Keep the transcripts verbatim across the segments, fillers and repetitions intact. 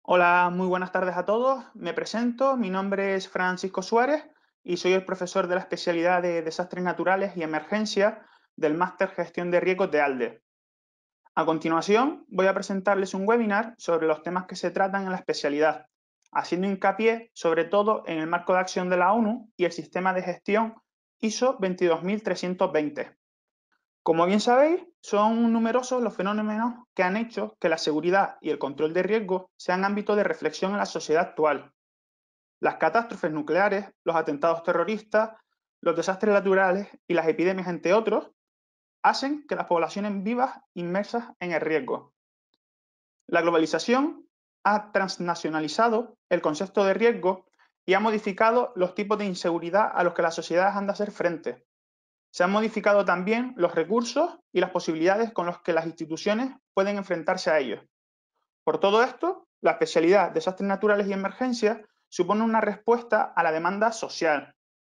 Hola, muy buenas tardes a todos. Me presento, mi nombre es Francisco Suárez y soy el profesor de la especialidad de Desastres Naturales y Emergencia del Máster Gestión de Riesgos de ALDE. A continuación, voy a presentarles un webinar sobre los temas que se tratan en la especialidad, haciendo hincapié sobre todo en el marco de acción de la ONU y el sistema de gestión ISO veintidós mil trescientos veinte. Como bien sabéis, son numerosos los fenómenos que han hecho que la seguridad y el control de riesgos sean ámbito de reflexión en la sociedad actual. Las catástrofes nucleares, los atentados terroristas, los desastres naturales y las epidemias, entre otros, hacen que las poblaciones vivas inmersas en el riesgo. La globalización ha transnacionalizado el concepto de riesgo y ha modificado los tipos de inseguridad a los que las sociedades han de hacer frente. Se han modificado también los recursos y las posibilidades con los que las instituciones pueden enfrentarse a ellos. Por todo esto, la especialidad Desastres Naturales y Emergencias supone una respuesta a la demanda social.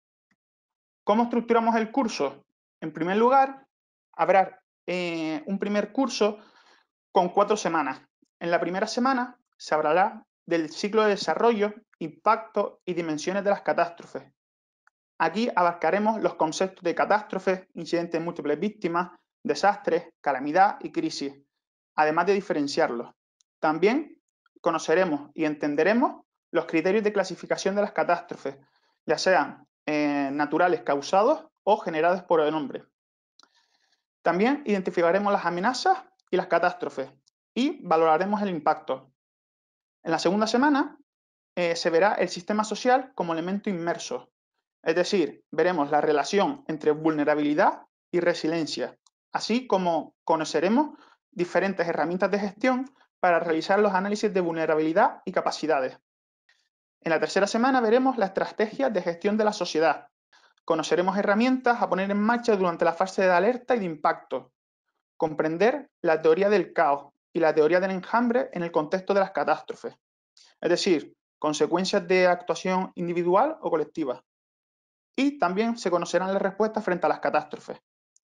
¿Cómo estructuramos el curso? En primer lugar, habrá eh, un primer curso con cuatro semanas. En la primera semana se hablará del ciclo de desarrollo, impacto y dimensiones de las catástrofes. Aquí abarcaremos los conceptos de catástrofes, incidentes de múltiples víctimas, desastres, calamidad y crisis, además de diferenciarlos. También conoceremos y entenderemos los criterios de clasificación de las catástrofes, ya sean eh, naturales causados o generados por el hombre. También identificaremos las amenazas y las catástrofes y valoraremos el impacto. En la segunda semana eh, se verá el sistema social como elemento inmerso, es decir, veremos la relación entre vulnerabilidad y resiliencia, así como conoceremos diferentes herramientas de gestión para realizar los análisis de vulnerabilidad y capacidades. En la tercera semana veremos la estrategia de gestión de la sociedad. Conoceremos herramientas a poner en marcha durante la fase de alerta y de impacto. Comprender la teoría del caos y la teoría del enjambre en el contexto de las catástrofes, es decir, consecuencias de actuación individual o colectiva. Y también se conocerán las respuestas frente a las catástrofes.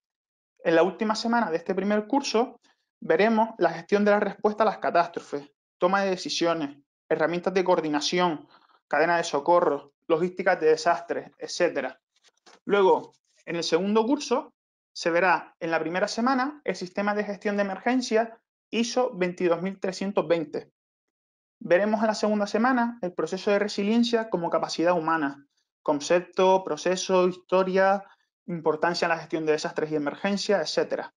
En la última semana de este primer curso veremos la gestión de la respuesta a las catástrofes, toma de decisiones, herramientas de coordinación, cadena de socorro, logísticas de desastres, etcétera. Luego, en el segundo curso, se verá en la primera semana el sistema de gestión de emergencias ISO veintidós mil trescientos veinte. Veremos en la segunda semana el proceso de resiliencia como capacidad humana, concepto, proceso, historia, importancia en la gestión de desastres y emergencias, etcétera.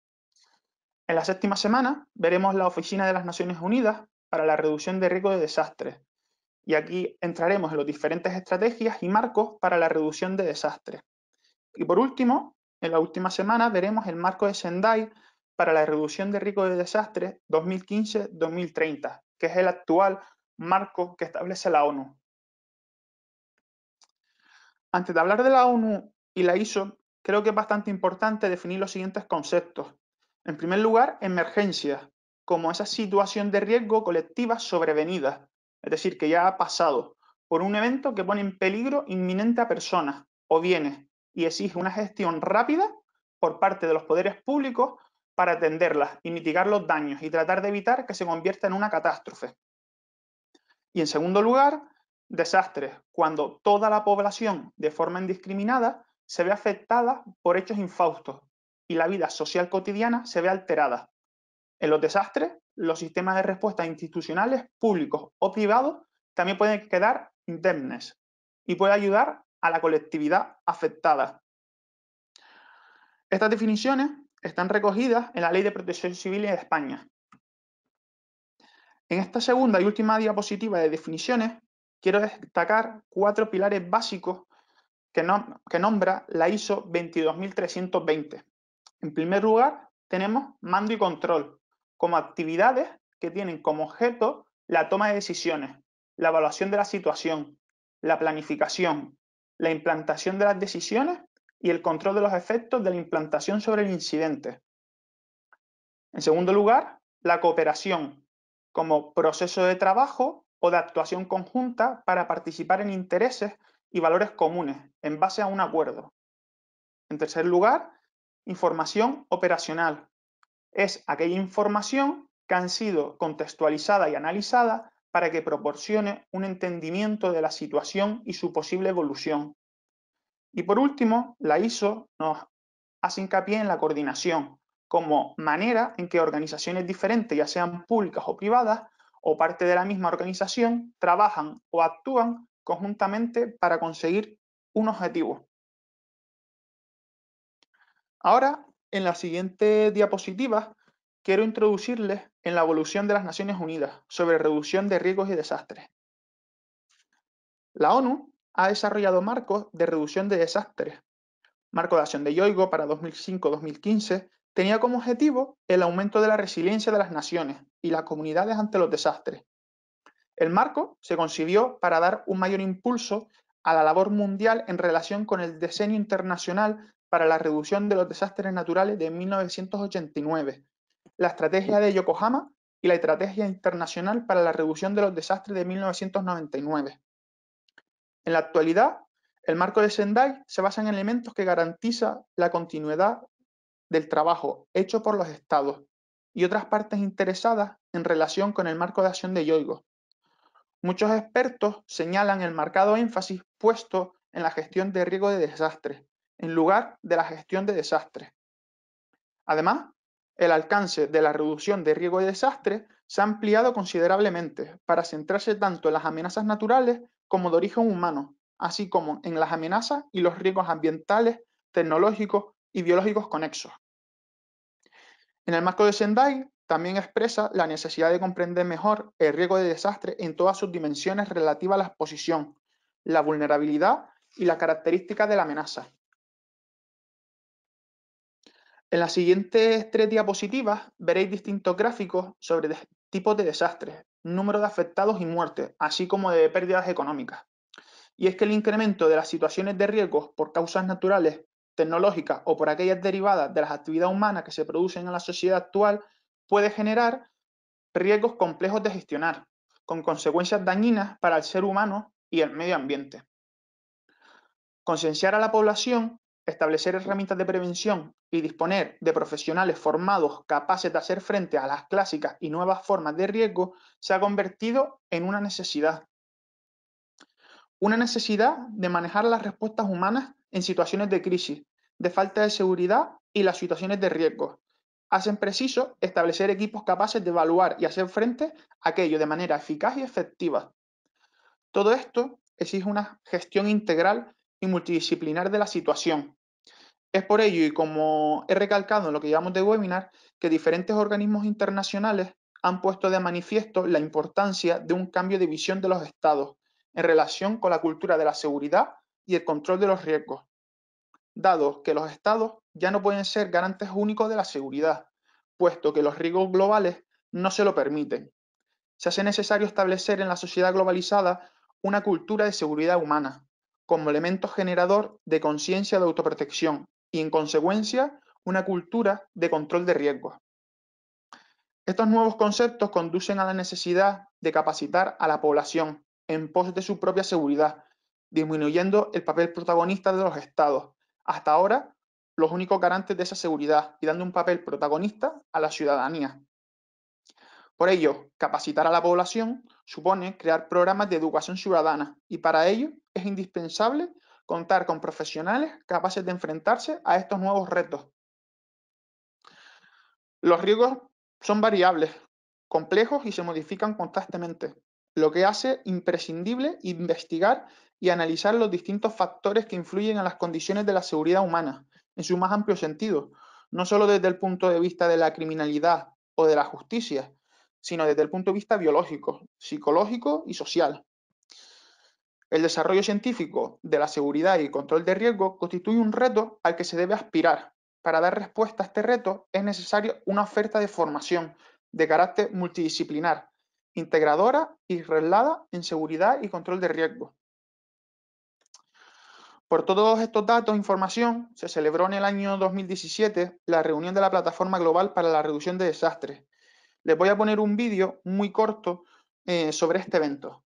En la séptima semana veremos la Oficina de las Naciones Unidas para la reducción de riesgo de desastres, y aquí entraremos en las diferentes estrategias y marcos para la reducción de desastres. Y por último, en la última semana veremos el marco de Sendai para la reducción de riesgo de desastres dos mil quince dos mil treinta, que es el actual marco que establece la ONU. Antes de hablar de la ONU y la ISO, creo que es bastante importante definir los siguientes conceptos. En primer lugar, emergencias, como esa situación de riesgo colectiva sobrevenida, es decir, que ya ha pasado por un evento que pone en peligro inminente a personas o bienes y exige una gestión rápida por parte de los poderes públicos para atenderlas y mitigar los daños y tratar de evitar que se convierta en una catástrofe. Y en segundo lugar, desastres, cuando toda la población de forma indiscriminada se ve afectada por hechos infaustos y la vida social cotidiana se ve alterada. En los desastres, los sistemas de respuesta institucionales, públicos o privados, también pueden quedar indemnes y puede ayudar a la colectividad afectada. Estas definiciones están recogidas en la Ley de Protección Civil de España. En esta segunda y última diapositiva de definiciones, quiero destacar cuatro pilares básicos que, no, que nombra la ISO veintidós mil trescientos veinte. En primer lugar, tenemos mando y control, como actividades que tienen como objeto la toma de decisiones, la evaluación de la situación, la planificación, la implantación de las decisiones y el control de los efectos de la implantación sobre el incidente. En segundo lugar, la cooperación, como proceso de trabajo o de actuación conjunta para participar en intereses y valores comunes en base a un acuerdo. En tercer lugar, información operacional. Es aquella información que han sido contextualizada y analizada para que proporcione un entendimiento de la situación y su posible evolución. Y por último, la I S O nos hace hincapié en la coordinación, como manera en que organizaciones diferentes, ya sean públicas o privadas, o parte de la misma organización, trabajan o actúan conjuntamente para conseguir un objetivo. Ahora, en la siguiente diapositiva, quiero introducirles en la evolución de las Naciones Unidas sobre reducción de riesgos y desastres. La ONU ha desarrollado marcos de reducción de desastres. Marco de Acción de Yoigo para dos mil cinco a dos mil quince tenía como objetivo el aumento de la resiliencia de las naciones y las comunidades ante los desastres. El marco se concibió para dar un mayor impulso a la labor mundial en relación con el Diseño Internacional para la Reducción de los Desastres Naturales de mil novecientos ochenta y nueve, la Estrategia de Yokohama y la Estrategia Internacional para la Reducción de los Desastres de mil novecientos noventa y nueve. En la actualidad, el marco de Sendai se basa en elementos que garantizan la continuidad del trabajo hecho por los estados y otras partes interesadas en relación con el marco de acción de Yoigo. Muchos expertos señalan el marcado énfasis puesto en la gestión de riesgo de desastres, en lugar de la gestión de desastres. Además, el alcance de la reducción de riesgo de desastres se ha ampliado considerablemente para centrarse tanto en las amenazas naturales como de origen humano, así como en las amenazas y los riesgos ambientales, tecnológicos y biológicos conexos. En el marco de Sendai también expresa la necesidad de comprender mejor el riesgo de desastre en todas sus dimensiones relativas a la exposición, la vulnerabilidad y las características de la amenaza. En las siguientes tres diapositivas veréis distintos gráficos sobre tipos de desastres, número de afectados y muertes, así como de pérdidas económicas. Y es que el incremento de las situaciones de riesgos por causas naturales, tecnológicas o por aquellas derivadas de las actividades humanas que se producen en la sociedad actual puede generar riesgos complejos de gestionar, con consecuencias dañinas para el ser humano y el medio ambiente. Concienciar a la población, establecer herramientas de prevención y disponer de profesionales formados capaces de hacer frente a las clásicas y nuevas formas de riesgo se ha convertido en una necesidad. Una necesidad de manejar las respuestas humanas en situaciones de crisis, de falta de seguridad y las situaciones de riesgo. Hacen preciso establecer equipos capaces de evaluar y hacer frente a aquello de manera eficaz y efectiva. Todo esto exige una gestión integral y multidisciplinar de la situación. Es por ello, y como he recalcado en lo que llamamos de webinar, que diferentes organismos internacionales han puesto de manifiesto la importancia de un cambio de visión de los estados en relación con la cultura de la seguridad y el control de los riesgos, dado que los estados ya no pueden ser garantes únicos de la seguridad, puesto que los riesgos globales no se lo permiten. Se hace necesario establecer en la sociedad globalizada una cultura de seguridad humana, como elemento generador de conciencia de autoprotección y, en consecuencia, una cultura de control de riesgos. Estos nuevos conceptos conducen a la necesidad de capacitar a la población en pos de su propia seguridad, disminuyendo el papel protagonista de los estados, hasta ahora los únicos garantes de esa seguridad, y dando un papel protagonista a la ciudadanía. Por ello, capacitar a la población supone crear programas de educación ciudadana y para ello es indispensable contar con profesionales capaces de enfrentarse a estos nuevos retos. Los riesgos son variables, complejos y se modifican constantemente, lo que hace imprescindible investigar y analizar los distintos factores que influyen en las condiciones de la seguridad humana, en su más amplio sentido, no solo desde el punto de vista de la criminalidad o de la justicia, sino desde el punto de vista biológico, psicológico y social. El desarrollo científico de la seguridad y control de riesgo constituye un reto al que se debe aspirar. Para dar respuesta a este reto es necesaria una oferta de formación de carácter multidisciplinar, integradora y reglada en seguridad y control de riesgo. Por todos estos datos e información, se celebró en el año dos mil diecisiete la reunión de la Plataforma Global para la Reducción de Desastres. Les voy a poner un vídeo muy corto eh, sobre este evento.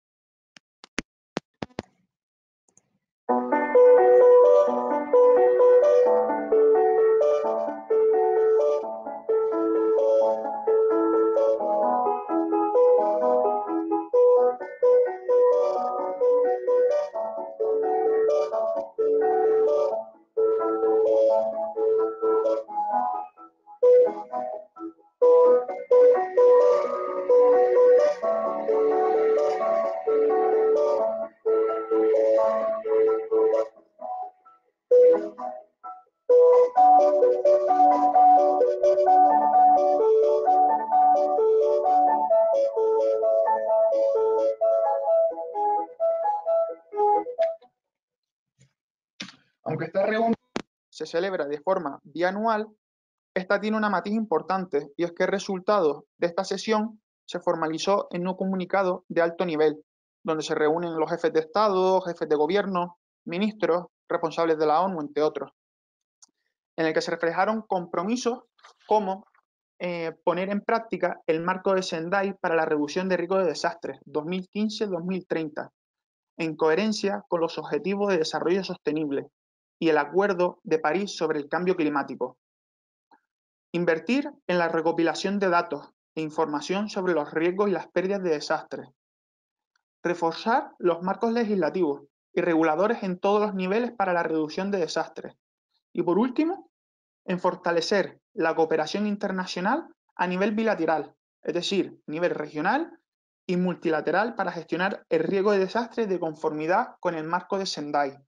se celebra de forma bianual, esta tiene una matiz importante, y es que el resultado de esta sesión se formalizó en un comunicado de alto nivel, donde se reúnen los jefes de Estado, jefes de gobierno, ministros, responsables de la ONU, entre otros, en el que se reflejaron compromisos como eh, poner en práctica el marco de Sendai para la reducción de riesgos de desastres dos mil quince a dos mil treinta, en coherencia con los Objetivos de Desarrollo Sostenible y el Acuerdo de París sobre el Cambio Climático. Invertir en la recopilación de datos e información sobre los riesgos y las pérdidas de desastres. Reforzar los marcos legislativos y reguladores en todos los niveles para la reducción de desastres. Y por último, en fortalecer la cooperación internacional a nivel bilateral, es decir, nivel regional y multilateral, para gestionar el riesgo de desastres de conformidad con el marco de Sendai.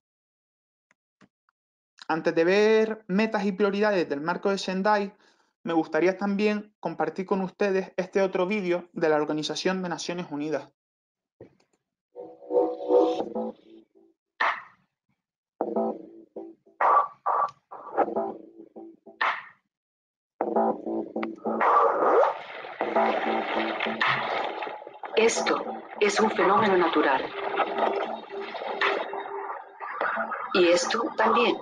Antes de ver metas y prioridades del marco de Sendai, me gustaría también compartir con ustedes este otro vídeo de la Organización de Naciones Unidas. Esto es un fenómeno natural. Y esto también.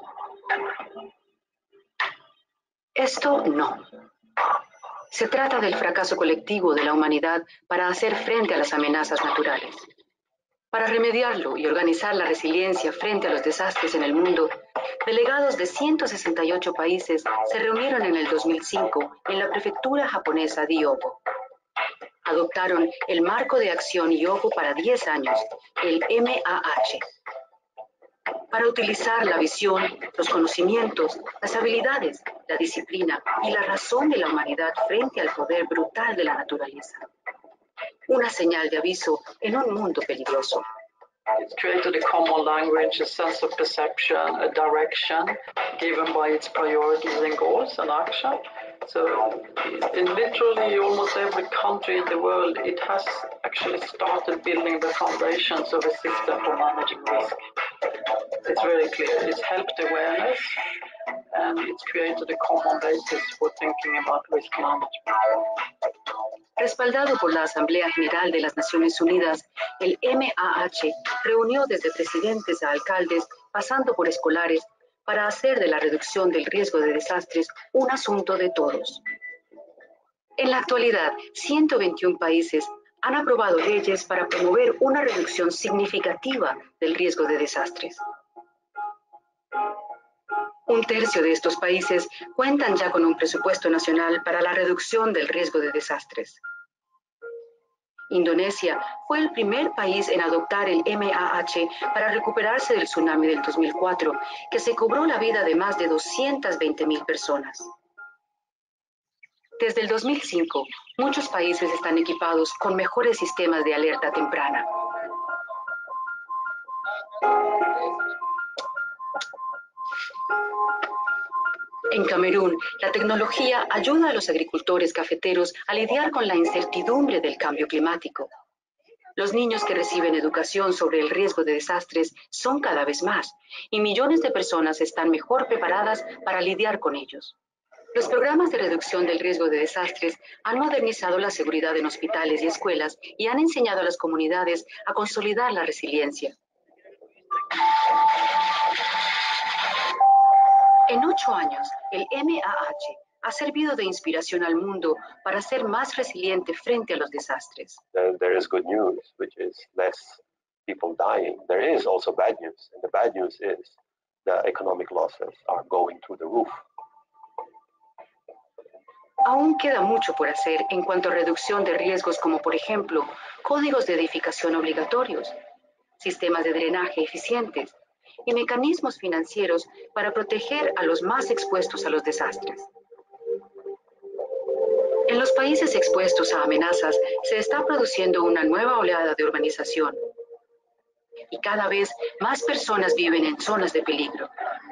Esto no. Se trata del fracaso colectivo de la humanidad para hacer frente a las amenazas naturales. Para remediarlo y organizar la resiliencia frente a los desastres en el mundo, delegados de ciento sesenta y ocho países se reunieron en el dos mil cinco en la prefectura japonesa de Hyogo. Adoptaron el marco de acción Hyogo para diez años, el M A H, para utilizar la visión, los conocimientos, las habilidades, la disciplina y la razón de la humanidad frente al poder brutal de la naturaleza. Una señal de aviso en un mundo peligroso. It's created a common language, a sense of perception, a direction given by its priorities and goals and action. So in literally almost every country in the world, it has actually started building the foundations of a system for managing risk. It's very clear. It's helped awareness and it's created a common basis for thinking about risk management. Respaldado por la Asamblea General de las Naciones Unidas, el M A H reunió desde presidentes a alcaldes, pasando por escolares, para hacer de la reducción del riesgo de desastres un asunto de todos. En la actualidad, ciento veintiún países han aprobado leyes para promover una reducción significativa del riesgo de desastres. Un tercio de estos países cuentan ya con un presupuesto nacional para la reducción del riesgo de desastres. Indonesia fue el primer país en adoptar el M A H para recuperarse del tsunami del dos mil cuatro, que se cobró la vida de más de doscientas veinte mil personas. Desde el dos mil cinco, muchos países están equipados con mejores sistemas de alerta temprana. En Camerún, la tecnología ayuda a los agricultores cafeteros a lidiar con la incertidumbre del cambio climático. Los niños que reciben educación sobre el riesgo de desastres son cada vez más, y millones de personas están mejor preparadas para lidiar con ellos. Los programas de reducción del riesgo de desastres han modernizado la seguridad en hospitales y escuelas y han enseñado a las comunidades a consolidar la resiliencia. En ocho años, el M A H ha servido de inspiración al mundo para ser más resiliente frente a los desastres. There, there is good news, which is less people dying. There is also bad news, and the bad news is the economic losses are going through the roof. Aún queda mucho por hacer en cuanto a reducción de riesgos como, por ejemplo, códigos de edificación obligatorios, sistemas de drenaje eficientes y mecanismos financieros para proteger a los más expuestos a los desastres. En los países expuestos a amenazas se está produciendo una nueva oleada de urbanización y cada vez más personas viven en zonas de peligro.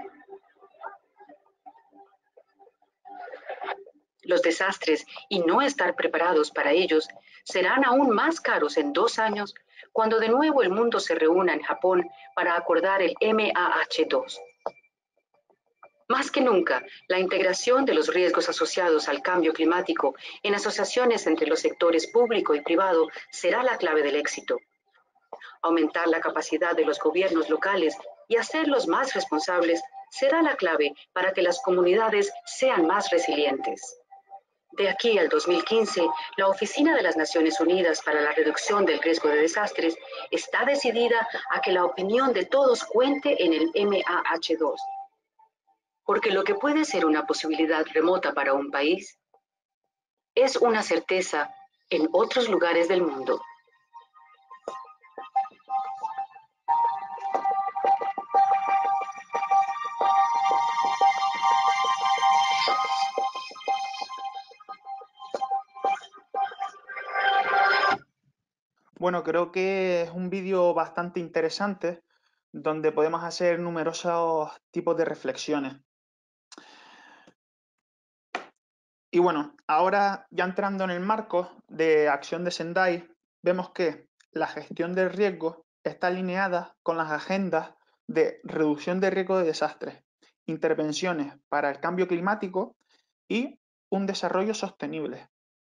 Los desastres y no estar preparados para ellos serán aún más caros en dos años cuando de nuevo el mundo se reúna en Japón para acordar el M A H dos. Más que nunca, la integración de los riesgos asociados al cambio climático en asociaciones entre los sectores público y privado será la clave del éxito. Aumentar la capacidad de los gobiernos locales y hacerlos más responsables será la clave para que las comunidades sean más resilientes. De aquí al dos mil quince, la Oficina de las Naciones Unidas para la Reducción del Riesgo de Desastres está decidida a que la opinión de todos cuente en el M A H dos. Porque lo que puede ser una posibilidad remota para un país es una certeza en otros lugares del mundo. Bueno, creo que es un vídeo bastante interesante donde podemos hacer numerosos tipos de reflexiones. Y bueno, ahora ya entrando en el marco de acción de Sendai, vemos que la gestión del riesgo está alineada con las agendas de reducción de riesgo de desastres, intervenciones para el cambio climático y un desarrollo sostenible.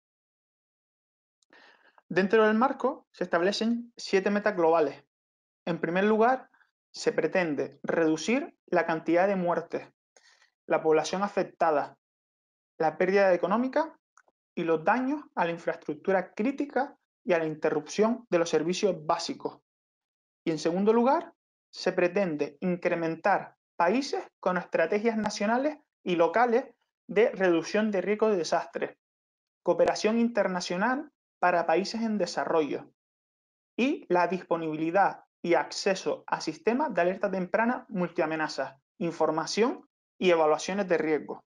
Dentro del marco se establecen siete metas globales. En primer lugar, se pretende reducir la cantidad de muertes, la población afectada, la pérdida económica y los daños a la infraestructura crítica y a la interrupción de los servicios básicos. Y en segundo lugar, se pretende incrementar países con estrategias nacionales y locales de reducción de riesgo de desastres, cooperación internacional para países en desarrollo y la disponibilidad y acceso a sistemas de alerta temprana multiamenazas, información y evaluaciones de riesgo.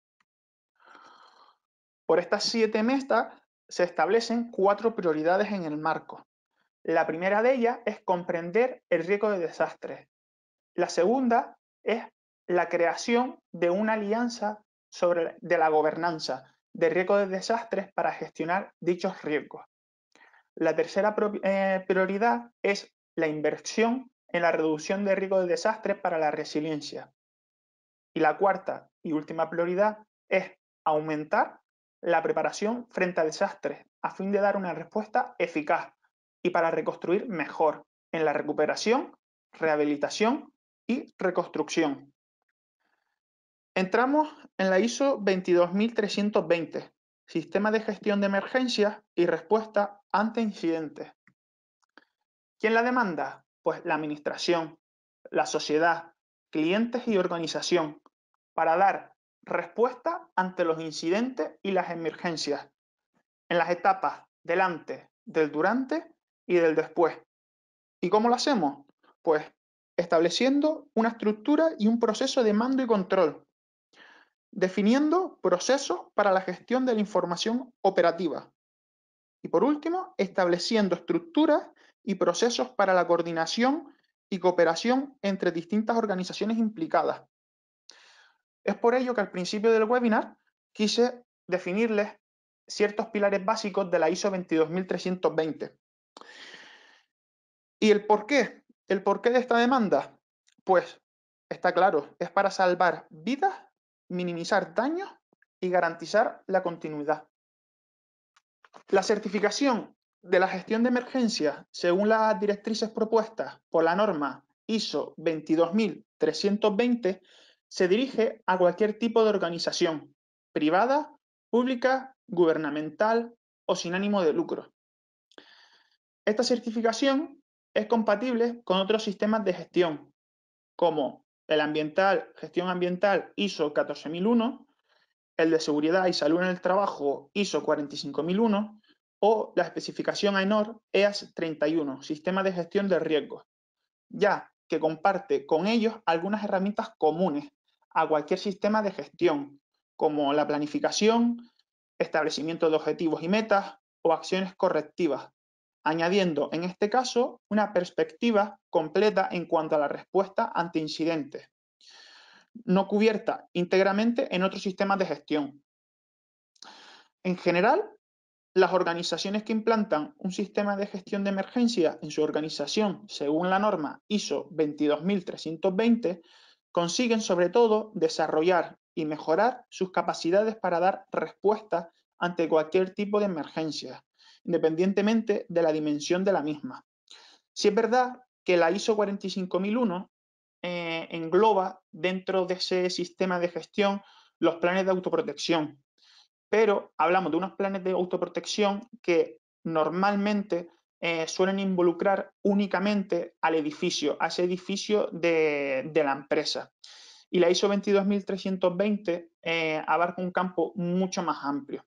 Por estas siete metas se establecen cuatro prioridades en el marco. La primera de ellas es comprender el riesgo de desastres. La segunda es la creación de una alianza sobre, de la gobernanza de riesgo de desastres para gestionar dichos riesgos. La tercera eh, prioridad es la inversión en la reducción de riesgo de desastres para la resiliencia. Y la cuarta y última prioridad es aumentar la preparación frente a desastres a fin de dar una respuesta eficaz y para reconstruir mejor en la recuperación, rehabilitación y reconstrucción. Entramos en la I S O veintidós mil trescientos veinte, Sistema de Gestión de Emergencias y Respuesta ante Incidentes. ¿Quién la demanda? Pues la administración, la sociedad, clientes y organización, para dar respuesta ante los incidentes y las emergencias, en las etapas del antes, del durante y del después. ¿Y cómo lo hacemos? Pues estableciendo una estructura y un proceso de mando y control, definiendo procesos para la gestión de la información operativa. Y por último, estableciendo estructuras y procesos para la coordinación y cooperación entre distintas organizaciones implicadas. Es por ello que al principio del webinar quise definirles ciertos pilares básicos de la I S O veintidós mil trescientos veinte. ¿Y el por qué? ¿El porqué de esta demanda? Pues está claro, es para salvar vidas, minimizar daños y garantizar la continuidad. La certificación de la gestión de emergencias según las directrices propuestas por la norma I S O veintidós mil trescientos veinte se dirige a cualquier tipo de organización, privada, pública, gubernamental o sin ánimo de lucro. Esta certificación es compatible con otros sistemas de gestión, como el ambiental, gestión ambiental I S O catorce mil uno, el de seguridad y salud en el trabajo I S O cuarenta y cinco mil uno o la especificación AENOR E A S treinta y uno, Sistema de Gestión de Riesgos, ya que comparte con ellos algunas herramientas comunes a cualquier sistema de gestión, como la planificación, establecimiento de objetivos y metas o acciones correctivas, añadiendo en este caso una perspectiva completa en cuanto a la respuesta ante incidentes, no cubierta íntegramente en otros sistemas de gestión. En general, las organizaciones que implantan un sistema de gestión de emergencia en su organización según la norma I S O veintidós mil trescientos veinte consiguen sobre todo desarrollar y mejorar sus capacidades para dar respuestas ante cualquier tipo de emergencia, independientemente de la dimensión de la misma. Si es verdad que la ISO cuarenta y cinco mil uno eh, engloba dentro de ese sistema de gestión los planes de autoprotección, pero hablamos de unos planes de autoprotección que normalmente eh, suelen involucrar únicamente al edificio, a ese edificio de, de la empresa. Y la ISO veintidós mil trescientos veinte eh, abarca un campo mucho más amplio.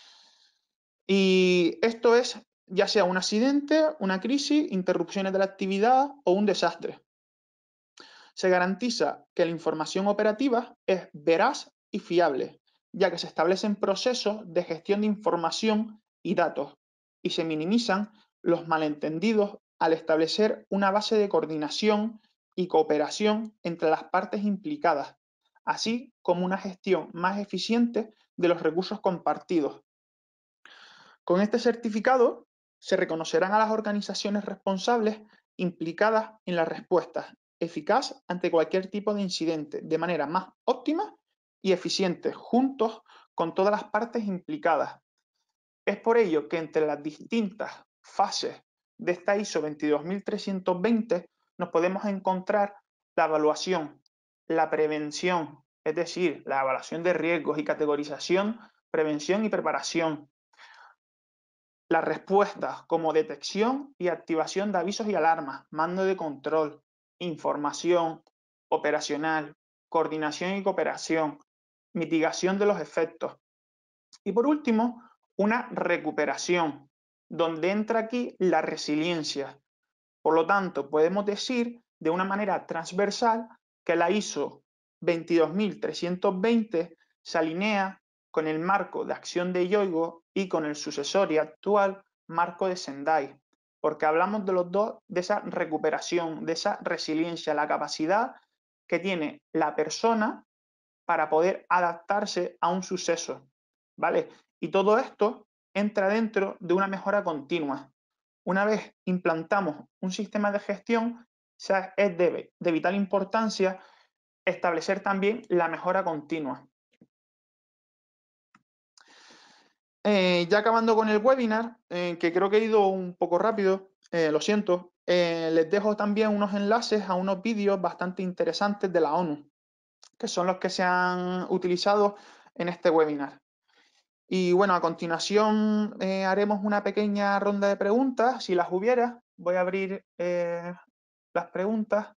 Y esto es ya sea un accidente, una crisis, interrupciones de la actividad o un desastre. Se garantiza que la información operativa es veraz y fiable, ya que se establecen procesos de gestión de información y datos y se minimizan los malentendidos al establecer una base de coordinación y cooperación entre las partes implicadas, así como una gestión más eficiente de los recursos compartidos. Con este certificado se reconocerán a las organizaciones responsables implicadas en la respuesta eficaz ante cualquier tipo de incidente de manera más óptima y eficiente, juntos con todas las partes implicadas. Es por ello que entre las distintas fases de esta ISO veintidós mil trescientos veinte nos podemos encontrar la evaluación, la prevención, es decir, la evaluación de riesgos y categorización, prevención y preparación. Las respuestas como detección y activación de avisos y alarmas, mando de control, información operacional, coordinación y cooperación, mitigación de los efectos. Y por último, una recuperación, donde entra aquí la resiliencia. Por lo tanto, podemos decir de una manera transversal que la ISO veintidós mil trescientos veinte se alinea con el marco de acción de Yoigo y con el sucesor y actual marco de Sendai, porque hablamos de los dos, de esa recuperación, de esa resiliencia, la capacidad que tiene la persona para poder adaptarse a un suceso, ¿vale? Y todo esto entra dentro de una mejora continua. Una vez implantamos un sistema de gestión, es de, de vital importancia establecer también la mejora continua. Eh, ya acabando con el webinar, eh, que creo que he ido un poco rápido, eh, lo siento, eh, les dejo también unos enlaces a unos vídeos bastante interesantes de la ONU, que son los que se han utilizado en este webinar. Y bueno, a continuación eh, haremos una pequeña ronda de preguntas, si las hubiera. Voy a abrir eh, las preguntas.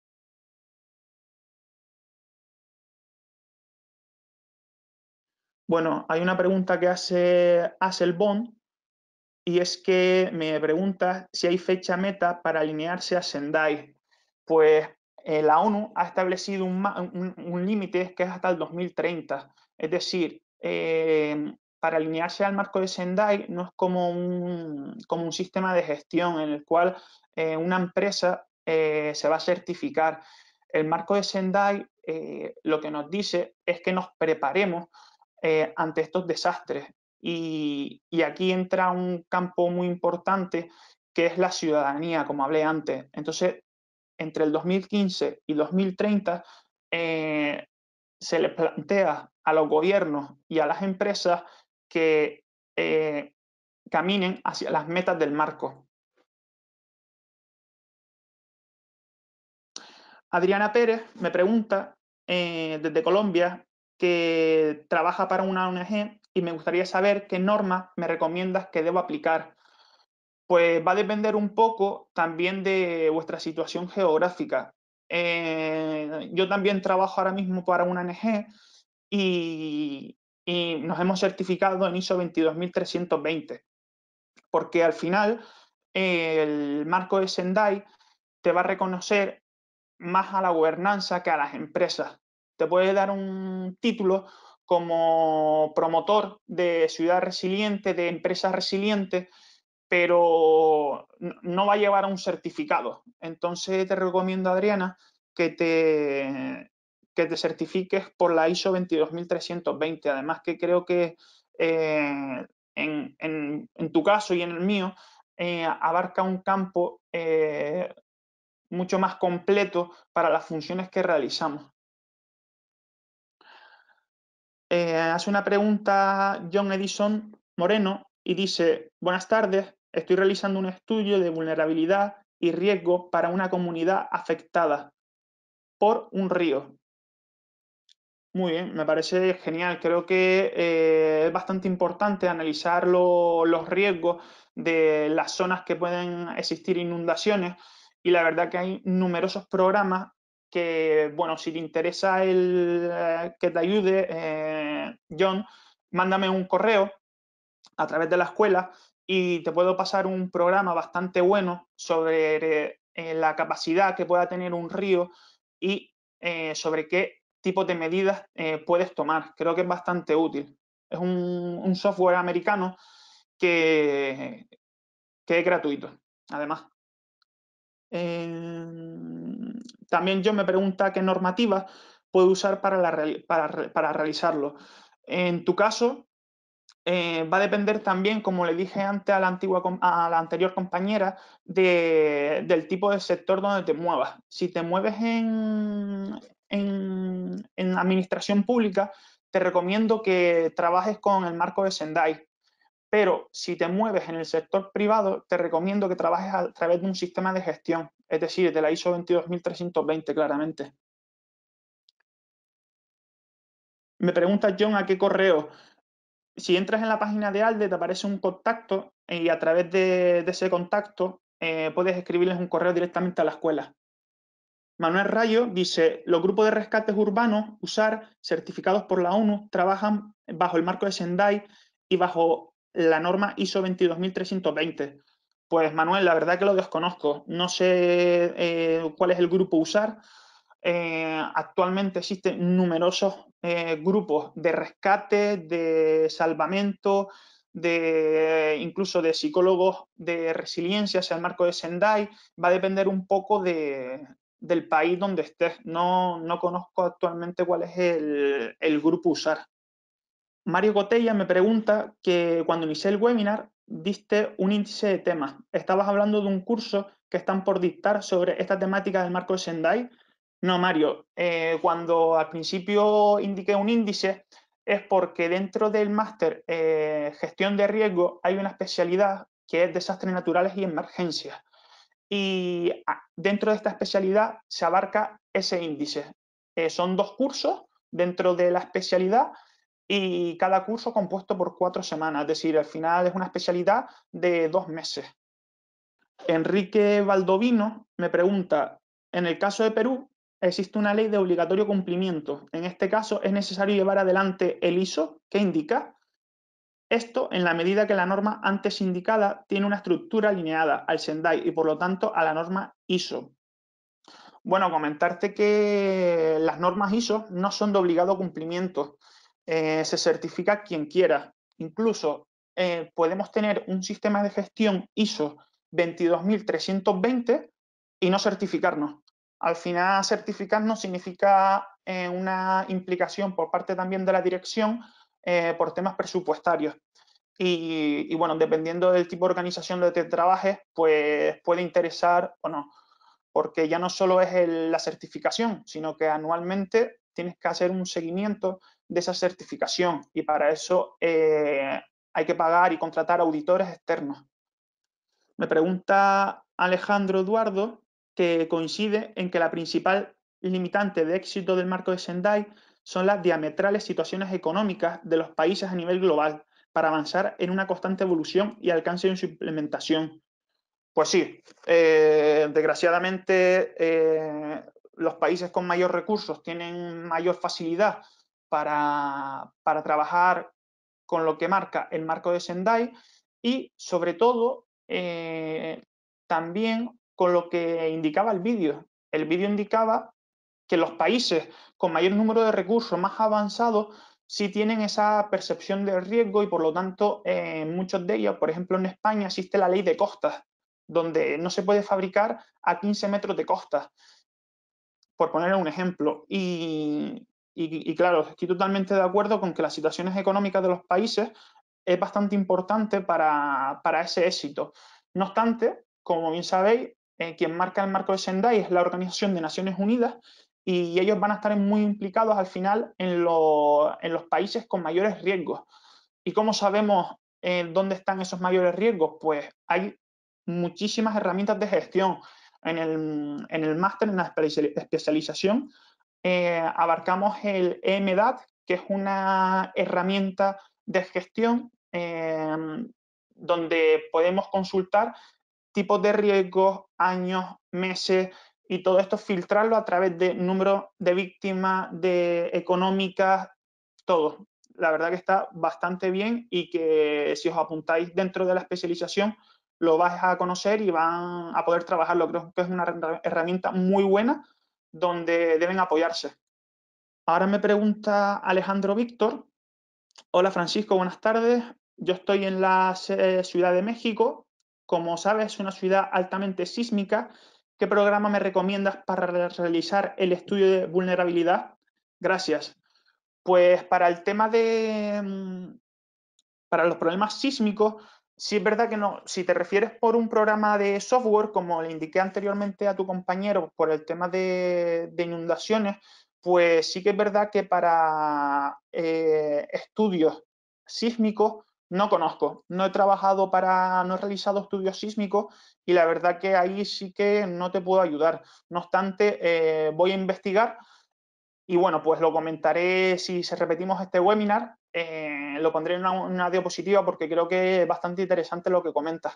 Bueno, hay una pregunta que hace Aselbon y es que me pregunta si hay fecha meta para alinearse a Sendai. Pues eh, la ONU ha establecido un, un, un límite que es hasta el dos mil treinta. Es decir, eh, para alinearse al marco de Sendai no es como un, como un sistema de gestión en el cual eh, una empresa eh, se va a certificar. El marco de Sendai eh, lo que nos dice es que nos preparemos eh, ante estos desastres. Y, y aquí entra un campo muy importante que es la ciudadanía, como hablé antes. Entonces, entre el dos mil quince y dos mil treinta eh, se le plantea a los gobiernos y a las empresas que eh, caminen hacia las metas del marco. Adriana Pérez me pregunta eh, desde Colombia que trabaja para una O N G y me gustaría saber qué normas me recomiendas que debo aplicar. Pues va a depender un poco también de vuestra situación geográfica. Eh, yo también trabajo ahora mismo para una O N G y, y nos hemos certificado en ISO veintidós mil trescientos veinte, porque al final eh, el marco de Sendai te va a reconocer más a la gobernanza que a las empresas. Te puede dar un título como promotor de ciudad resiliente, de empresas resilientes, pero no va a llevar a un certificado. Entonces te recomiendo, Adriana, que te, que te certifiques por la ISO veintidós mil trescientos veinte. Además que creo que eh, en, en, en, tu caso y en el mío eh, abarca un campo eh, mucho más completo para las funciones que realizamos. Eh, hace una pregunta John Edison Moreno y dice, buenas tardes, estoy realizando un estudio de vulnerabilidad y riesgo para una comunidad afectada por un río. Muy bien, me parece genial. Creo que eh, es bastante importante analizar lo, los riesgos de las zonas que pueden existir inundaciones y la verdad que hay numerosos programas que, bueno, si te interesa el eh, que te ayude, eh, John, mándame un correo a través de la escuela y te puedo pasar un programa bastante bueno sobre eh, la capacidad que pueda tener un río y eh, sobre qué tipo de medidas eh, puedes tomar. Creo que es bastante útil. Es un, un software americano que, que es gratuito, además. Eh, también yo me pregunta qué normativas puedo usar para, la, para, para realizarlo. En tu caso, eh, va a depender también, como le dije antes a la, antigua, a la anterior compañera, de, del tipo de sector donde te muevas. Si te mueves en, en, en administración pública, te recomiendo que trabajes con el marco de Sendai. Pero si te mueves en el sector privado, te recomiendo que trabajes a través de un sistema de gestión, es decir, de la ISO veintidós mil trescientos veinte, claramente. Me pregunta John a qué correo. Si entras en la página de ALDE te aparece un contacto y a través de, de ese contacto eh, puedes escribirles un correo directamente a la escuela. Manuel Rayo dice, los grupos de rescates urbanos, USAR, certificados por la ONU, trabajan bajo el marco de Sendai y bajo la norma ISO veintidós mil trescientos veinte. Pues Manuel, la verdad que lo desconozco. No sé eh, cuál es el grupo USAR. Eh, actualmente existen numerosos eh, grupos de rescate, de salvamento, de incluso de psicólogos de resiliencia hacia el marco de Sendai. Va a depender un poco de, del país donde estés. No, no conozco actualmente cuál es el, el grupo USAR. Mario Cotella me pregunta que cuando inicié el webinar diste un índice de temas. Estabas hablando de un curso que están por dictar sobre esta temática del marco de Sendai. No, Mario, eh, cuando al principio indiqué un índice es porque dentro del máster eh, gestión de riesgo hay una especialidad que es desastres naturales y emergencias. Y dentro de esta especialidad se abarca ese índice. Eh, son dos cursos dentro de la especialidad y cada curso compuesto por cuatro semanas, es decir, al final es una especialidad de dos meses. Enrique Valdovino me pregunta, en el caso de Perú, existe una ley de obligatorio cumplimiento. En este caso, ¿es necesario llevar adelante el ISO? ¿Qué indica? Esto en la medida que la norma antes indicada tiene una estructura alineada al Sendai y por lo tanto a la norma ISO. Bueno, comentarte que las normas ISO no son de obligado cumplimiento. Eh, se certifica quien quiera. Incluso eh, podemos tener un sistema de gestión ISO veintidós mil trescientos veinte y no certificarnos. Al final, certificarnos significa eh, una implicación por parte también de la dirección eh, por temas presupuestarios. Y, y, bueno, dependiendo del tipo de organización donde te trabajes, pues puede interesar o no. Porque ya no solo es el, la certificación, sino que anualmente tienes que hacer un seguimiento de esa certificación y para eso eh, hay que pagar y contratar auditores externos. Me pregunta Alejandro Eduardo que coincide en que la principal limitante de éxito del marco de Sendai son las diametrales situaciones económicas de los países a nivel global para avanzar en una constante evolución y alcance en su implementación. Pues sí, eh, desgraciadamente eh, los países con mayor recursos tienen mayor facilidad para, para trabajar con lo que marca el marco de Sendai y sobre todo eh, también con lo que indicaba el vídeo. El vídeo indicaba que los países con mayor número de recursos más avanzados sí tienen esa percepción de riesgo y por lo tanto en eh, muchos de ellos, por ejemplo en España existe la ley de costas, donde no se puede fabricar a quince metros de costa, por poner un ejemplo. Y, y, y claro, estoy totalmente de acuerdo con que las situaciones económicas de los países es bastante importante para, para ese éxito. No obstante, como bien sabéis, eh, quien marca el marco de Sendai es la Organización de Naciones Unidas y ellos van a estar muy implicados al final en, lo, en los países con mayores riesgos. ¿Y cómo sabemos eh, dónde están esos mayores riesgos? Pues hay muchísimas herramientas de gestión. En el, en el máster, en la especialización, eh, abarcamos el E M D A T, que es una herramienta de gestión eh, donde podemos consultar tipos de riesgos, años, meses, y todo esto filtrarlo a través de número de víctimas, de económicas, todo. La verdad que está bastante bien y que si os apuntáis dentro de la especialización lo vais a conocer y van a poder trabajarlo. Creo que es una herramienta muy buena donde deben apoyarse. Ahora me pregunta Alejandro Víctor. Hola Francisco, buenas tardes. Yo estoy en la Ciudad de México. Como sabes, es una ciudad altamente sísmica. ¿Qué programa me recomiendas para realizar el estudio de vulnerabilidad? Gracias. Pues para el tema de... para los problemas sísmicos, sí es verdad que no. Si te refieres por un programa de software, como le indiqué anteriormente a tu compañero, por el tema de, de inundaciones, pues sí que es verdad que para eh, estudios sísmicos no conozco. No he trabajado para, no he realizado estudios sísmicos y la verdad que ahí sí que no te puedo ayudar. No obstante, eh, voy a investigar y bueno, pues lo comentaré si se repetimos este webinar, eh, lo pondré en una, una diapositiva porque creo que es bastante interesante lo que comentas.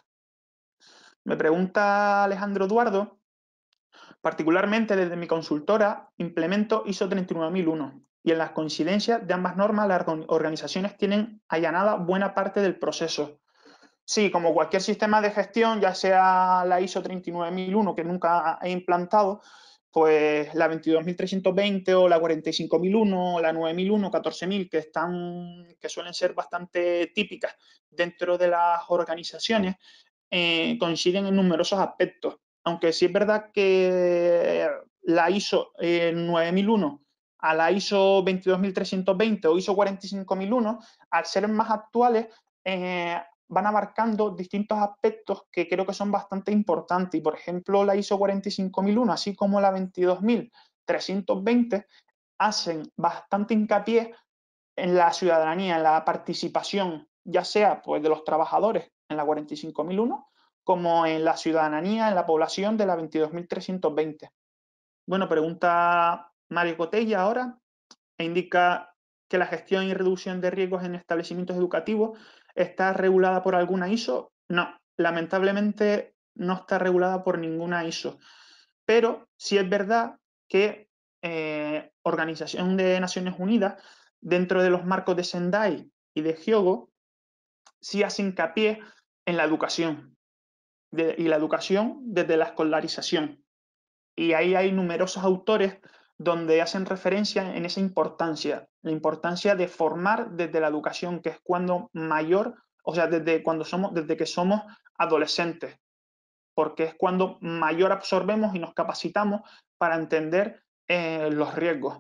Me pregunta Alejandro Eduardo, particularmente desde mi consultora, implemento I S O treinta y nueve mil uno y en las coincidencias de ambas normas las organizaciones tienen allanada buena parte del proceso. Sí, como cualquier sistema de gestión, ya sea la I S O treinta y nueve mil uno que nunca he implantado, pues la veintidós mil trescientos veinte o la cuarenta y cinco mil uno o la nueve mil uno, catorce mil, que están, que suelen ser bastante típicas dentro de las organizaciones, eh, coinciden en numerosos aspectos. Aunque sí es verdad que la I S O eh, nueve mil uno a la I S O veintidós mil trescientos veinte o I S O cuarenta y cinco mil uno, al ser más actuales, eh, van abarcando distintos aspectos que creo que son bastante importantes. Y, por ejemplo, la I S O cuarenta y cinco mil uno, así como la veintidós mil trescientos veinte, hacen bastante hincapié en la ciudadanía, en la participación, ya sea pues, de los trabajadores en la cuarenta y cinco mil uno, como en la ciudadanía, en la población de la veintidós mil trescientos veinte. Bueno, pregunta Mario Cotella ahora, e indica que la gestión y reducción de riesgos en establecimientos educativos está regulada por alguna I S O. No, lamentablemente no está regulada por ninguna I S O. Pero sí es verdad que eh, Organización de Naciones Unidas, dentro de los marcos de Sendai y de Hyogo, sí hace hincapié en la educación, de, y la educación desde la escolarización. Y ahí hay numerosos autores donde hacen referencia en esa importancia, la importancia de formar desde la educación, que es cuando mayor, o sea, desde cuando somos, desde que somos adolescentes, porque es cuando mayor absorbemos y nos capacitamos para entender eh, los riesgos.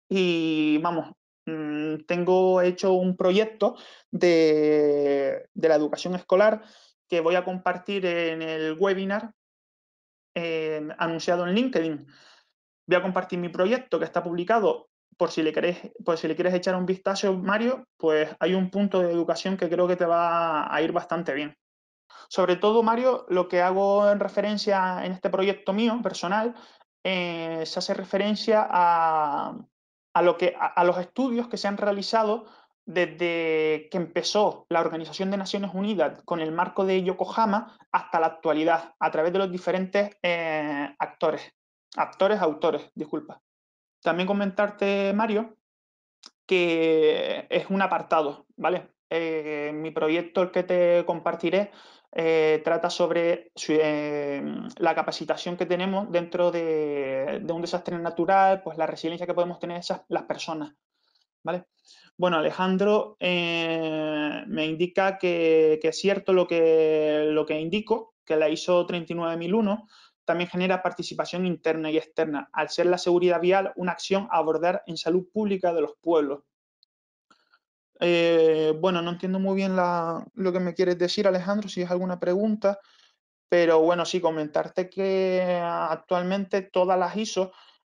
Y vamos, mmm, tengo hecho un proyecto de, de la educación escolar que voy a compartir en el webinar eh, anunciado en LinkedIn. Voy a compartir mi proyecto que está publicado, por si le querés, por si le quieres echar un vistazo, Mario, pues hay un punto de educación que creo que te va a ir bastante bien. Sobre todo, Mario, lo que hago en referencia en este proyecto mío, personal, eh, se hace referencia a, a, lo que, a, a los estudios que se han realizado desde que empezó la Organización de Naciones Unidas con el marco de Yokohama hasta la actualidad, a través de los diferentes eh, actores, actores, autores, disculpa. También comentarte, Mario, que es un apartado, ¿vale? Eh, mi proyecto, el que te compartiré, eh, trata sobre eh, la capacitación que tenemos dentro de, de, un desastre natural, pues la resiliencia que podemos tener esas, las personas, ¿vale? Bueno, Alejandro eh, me indica que, que es cierto lo que, lo que indico, que la I S O treinta y nueve mil uno también genera participación interna y externa, al ser la seguridad vial una acción a abordar en salud pública de los pueblos. Eh, bueno, no entiendo muy bien la, lo que me quieres decir, Alejandro, si es alguna pregunta, pero bueno, sí, comentarte que actualmente todas las I S O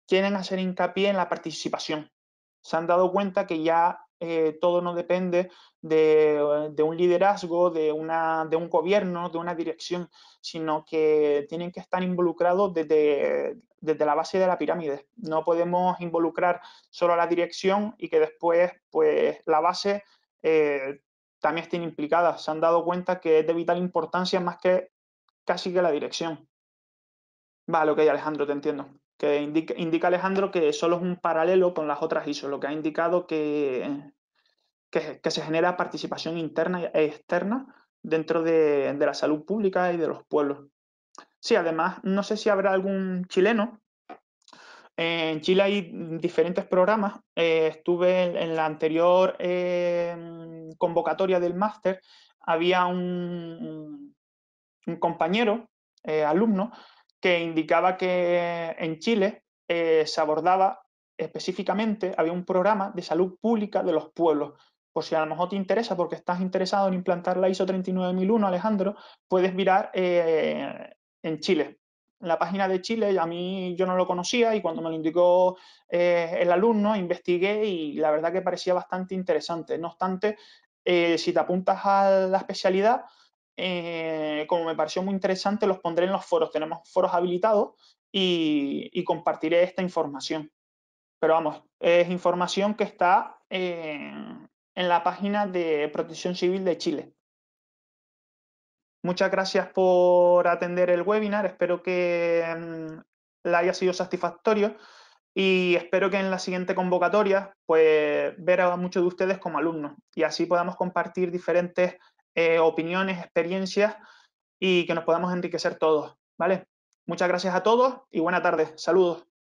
quieren hacer hincapié en la participación. Se han dado cuenta que ya eh, todo no depende de, de un liderazgo, de, una, de un gobierno, de una dirección, sino que tienen que estar involucrados desde, desde la base de la pirámide. No podemos involucrar solo a la dirección y que después pues, la base eh, también esté implicada. Se han dado cuenta que es de vital importancia más que casi que la dirección. Vale, ok, Alejandro, te entiendo. Que indica, indica Alejandro que solo es un paralelo con las otras I S O, lo que ha indicado que, que, que se genera participación interna e externa dentro de, de la salud pública y de los pueblos. Sí, además, no sé si habrá algún chileno. En Chile hay diferentes programas. Eh, estuve en, en la anterior eh, convocatoria del máster. Había un, un compañero, eh, alumno, que indicaba que en Chile eh, se abordaba específicamente, había un programa de salud pública de los pueblos. Por si a lo mejor te interesa, porque estás interesado en implantar la I S O treinta y nueve mil uno, Alejandro, puedes mirar eh, en Chile. En la página de Chile, a mí yo no lo conocía y cuando me lo indicó eh, el alumno, investigué y la verdad que parecía bastante interesante. No obstante, eh, si te apuntas a la especialidad, eh, como me pareció muy interesante, los pondré en los foros. Tenemos foros habilitados y, y compartiré esta información. Pero vamos, es información que está eh, en la página de Protección Civil de Chile. Muchas gracias por atender el webinar. Espero que um, la haya sido satisfactorio y espero que en la siguiente convocatoria pues ver a muchos de ustedes como alumnos y así podamos compartir diferentes eh, opiniones, experiencias y que nos podamos enriquecer todos, ¿vale? Muchas gracias a todos y buena tarde. Saludos.